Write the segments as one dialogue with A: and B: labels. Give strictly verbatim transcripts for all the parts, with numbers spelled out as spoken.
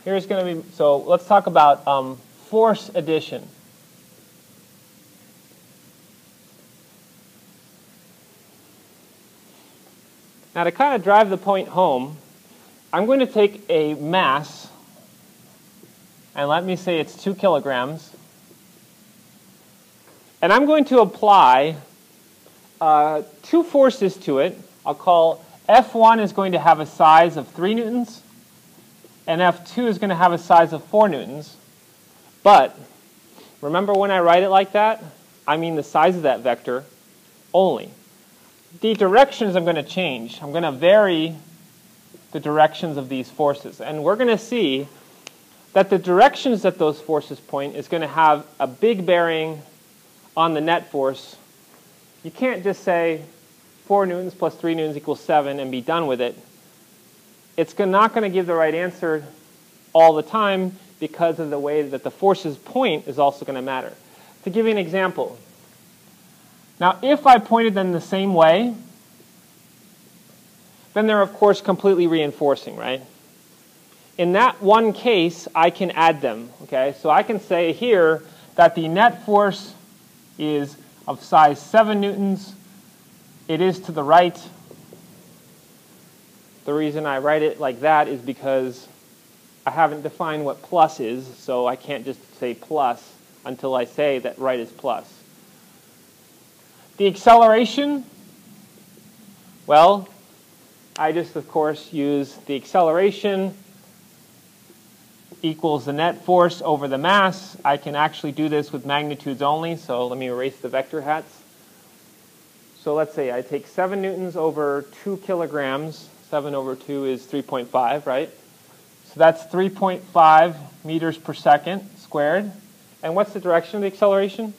A: here's going to be, so let's talk about um, force addition. Now to kind of drive the point home, I'm going to take a mass, and let me say it's two kilograms, and I'm going to apply uh, two forces to it. I'll call F one is going to have a size of three newtons, and F two is going to have a size of four newtons. But remember when I write it like that, I mean the size of that vector only. The directions I'm going to change. I'm going to vary the directions of these forces. And we're going to see that the directions that those forces point is going to have a big bearing on the net force. You can't just say four newtons plus three newtons equals seven and be done with it. It's not going to give the right answer all the time because of the way that the forces point is also going to matter. To give you an example, now if I pointed them the same way, then they're of course completely reinforcing, right? In that one case, I can add them. Okay, so I can say here that the net force is of size seven newtons. It is to the right. The reason I write it like that is because I haven't defined what plus is, so I can't just say plus until I say that right is plus. The acceleration, well, I just, of course, use the acceleration equals the net force over the mass. I can actually do this with magnitudes only, so let me erase the vector hats. So let's say I take seven newtons over two kilograms. seven over two is three point five, right? So that's three point five meters per second squared. And what's the direction of the acceleration?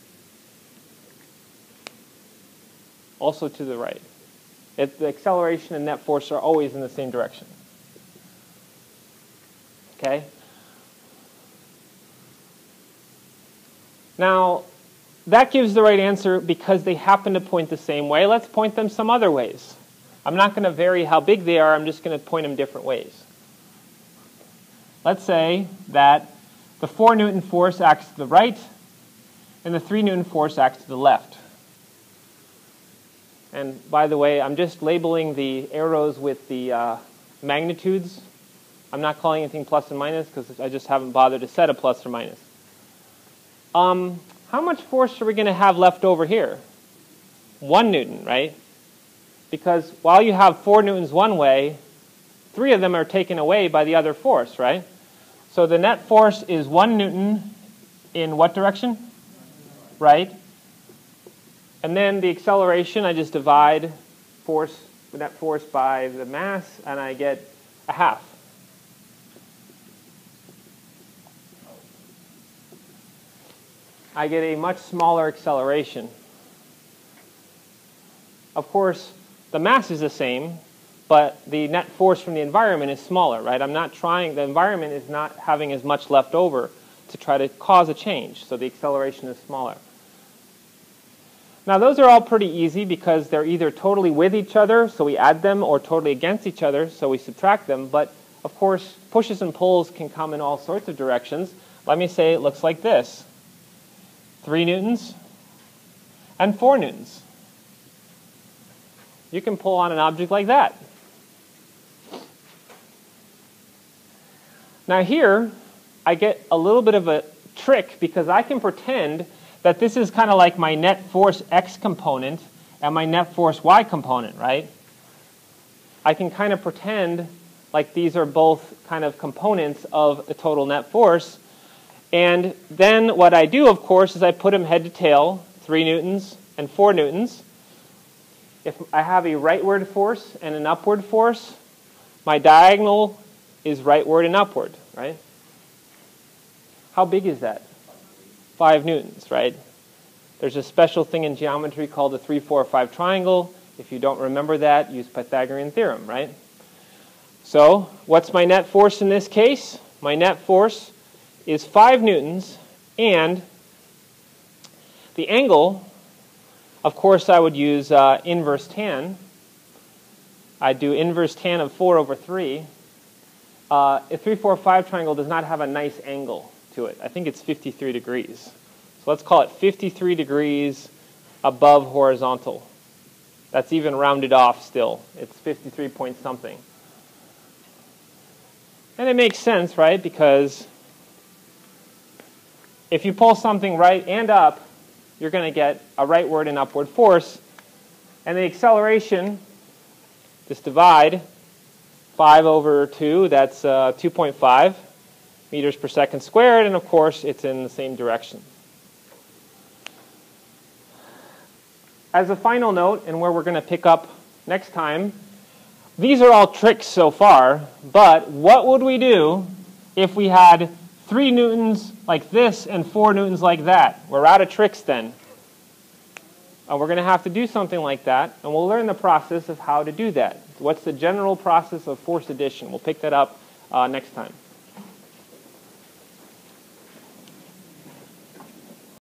A: Also to the right. It, the acceleration and net force are always in the same direction. Okay? Now, that gives the right answer because they happen to point the same way. Let's point them some other ways. I'm not going to vary how big they are. I'm just going to point them different ways. Let's say that the four newton force acts to the right and the three newton force acts to the left. And by the way, I'm just labeling the arrows with the uh, magnitudes. I'm not calling anything plus and minus because I just haven't bothered to set a plus or minus. Um, how much force are we going to have left over here? One newton, right? Because while you have four newtons one way, three of them are taken away by the other force, right? So the net force is one newton in what direction? Right? And then the acceleration, I just divide force, the net force by the mass, and I get a half. I get a much smaller acceleration. Of course, the mass is the same, but the net force from the environment is smaller, right? I'm not trying, the environment is not having as much left over to try to cause a change, so the acceleration is smaller. Now those are all pretty easy because they're either totally with each other, so we add them, or totally against each other, so we subtract them. But of course, pushes and pulls can come in all sorts of directions. Let me say it looks like this. Three newtons and four newtons. You can pull on an object like that. Now here, I get a little bit of a trick because I can pretend that this is kind of like my net force x component and my net force y component, right? I can kind of pretend like these are both kind of components of the total net force. And then what I do, of course, is I put them head to tail, three newtons and four newtons. If I have a rightward force and an upward force, my diagonal is rightward and upward, right? How big is that? Five newtons, right? There's a special thing in geometry called the three, four, five triangle. If you don't remember that, use Pythagorean theorem, right? So what's my net force in this case? My net force is five newtons, and the angle, of course, I would use uh, inverse tan. I'd do inverse tan of four over three. uh, a three, four, five triangle does not have a nice angle to it. I think it's fifty-three degrees. So let's call it fifty-three degrees above horizontal. That's even rounded off still. It's fifty-three point something. And it makes sense, right? Because if you pull something right and up, you're going to get a rightward and upward force. And the acceleration, just divide five over two, that's uh, two point five meters per second squared. And of course, it's in the same direction. As a final note, and where we're going to pick up next time, these are all tricks so far, but what would we do if we had three newtons like this and four newtons like that? We're out of tricks then. And we're going to have to do something like that, and we'll learn the process of how to do that. What's the general process of force addition? We'll pick that up uh, next time.